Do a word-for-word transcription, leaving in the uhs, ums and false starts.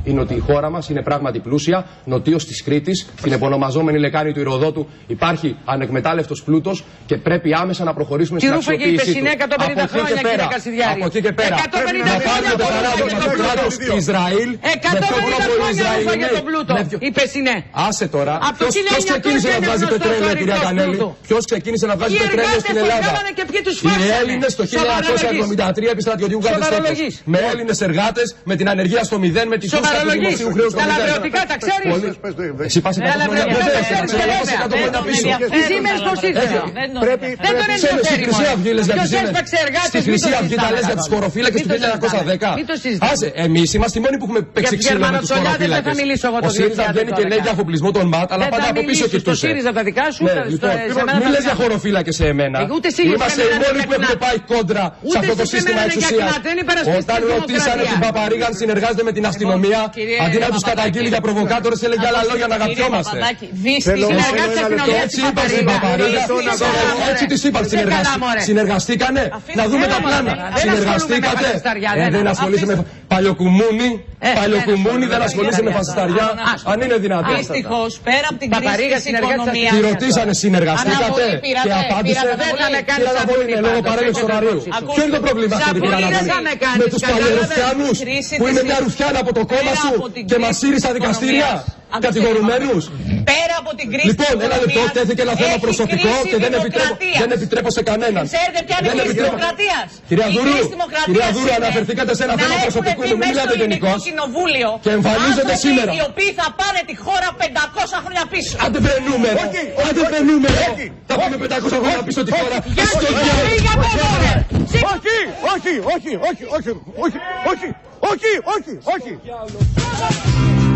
είναι ότι η χώρα μας είναι πράγματι πλούσια. Νοτίως της Κρήτης, στην επωνομαζόμενη λεκάνη του Ηρωδότου, υπάρχει ανεκμετάλλευτος πλούτος και πρέπει άμεσα να προχωρήσουμε στην αξιοποίησή του. Από εκεί και πέρα, από εκεί και πέρα, να πάρουμε το παράδοξο του κράτους του Ισραήλ, με ποιο τρόπο οι Ισραηλινοί. Είπε συνέ. Άσε τώρα. Ποιος ξεκίνησε να βγάζει πετρέλαιο, κυρία Κανέλη? Ποιος ξεκίνησε να βγάζει πετρέλαιο στην Ελλάδα? Οι Έλληνες το χίλια εννιακόσια εβδομήντα τρία επί στρατιωτικού καθεστώτος. Με Έλληνες εργάτες, με την ανεργία στο μηδέν, με τη σούσκα του δημοσίου χρέους στο μηδέν. Τα λαβρωτικά τα ξέρεις. Εσύ πας εκατό χρόνια πίσω. Τι Siemens πώς ήρθε? Δεν τον ενδιαφέρει. Στη Χρυσή Αυγή λες για τη Siemens. Στη Χρυσή Αυγή τα λες για τους χωροφύλακες του χίλια εννιακόσια δέκα. Άσε, εμείς είμαστε οι μόνοι που έχουμε παίξει ξύλο με τους χωροφύλακες. Ο ΣΥΡΙΖΑ βγαίνει και λέει για αφοπλισμό των ΜΑΤ, αλλά πάντα από πίσω κοιτούσε. Μην λες για χωροφύλακες σε εμένα. Είμαστε οι μόνοι που έχουμε πάει κόντρα σε αυτό το σύστημα εξουσίας. Όταν ρωτήσανε την Παπαρίγα αν συνεργάζεται με την αστυνομία, αντί να τους καταγγείλει για προβοκάτορες, έλεγε άλλα λόγια να αγαπιόμαστε. Έτσι είπα στην Παπαρίγα, έτσι της είπα, συνεργαστήκανε. Να δούμε τα πλάνα. Συνεργαστήκατε. Δεν ασχολείσαι με παλιοκουμούνι. Παλιοκουμούνι, δεν ασχολείσαι με φασισταριά. Αν είναι δυνατόν. Δυστυχώς, πέρα από την κρίση της οικονομίας. Τη ρωτήσανε, συνεργαστήκατε? Και απάντησε, κύριε Αναβολή, λόγω παρέλευσης ωραρίου. Ποιο είναι το πρόβλημα αυτό, κύριε Αναβολή? Με τους παλιορουφιάνους που είναι μια ρουφιάνα από το κόμμα σου και μας σύρει στα δικαστήρια κατηγορουμένους. Πέρα από την κρίση λοιπόν, ένα λεπτό, τέθηκε ένα θέμα προσωπικό και δεν επιτρέπω, δεν επιτρέπω σε κανέναν. Ξέρετε ποια είναι η κρίση δημοκρατίας? Κυρία Δούρου, κυρία Δούρου, αναφερθήκατε σε ένα θέμα προσωπικό, μην μιλάτε γενικώς. Και εμφανίζονται σήμερα. Οι οποίοι θα πάνε τη χώρα πεντακόσια χρόνια πίσω. Άντε βρε νούμερο, άντε βρε νούμερο. Θα πάμε πεντακόσια χρόνια πίσω τη χώρα. Όχι, όχι, όχι, όχι, όχι, όχι, όχι, όχι, όχι, όχι, όχι.